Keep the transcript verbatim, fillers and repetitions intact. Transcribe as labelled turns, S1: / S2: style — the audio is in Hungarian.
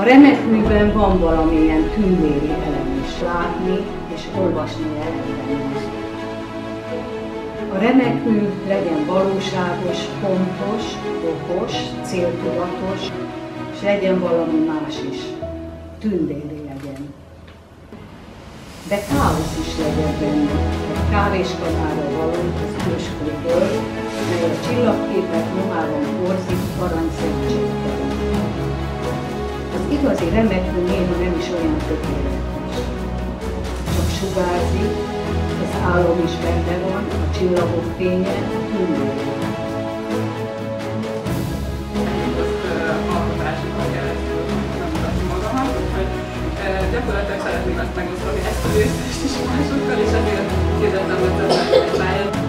S1: remekműben van valamilyen tündéri elem is látni és olvasni ellenben. A remekmű legyen valóságos, pontos, okos, céltudatos, és legyen valami más is, tündéri legyen. De káosz is legyen benne, egy kávéskanára való az őskőből, mely a csillagképek nyomában porzik aranyszentségtelen. Az igazi remekmű néha nem is olyan tökéletes. Csak sugárzik, az álom is benne van, a csillagok fénye, a tündéri.
S2: Gyakorlatilag szeretném ezt megosztani, ezt a részt is másokkal, és ezért kérdeztem, hogy ez a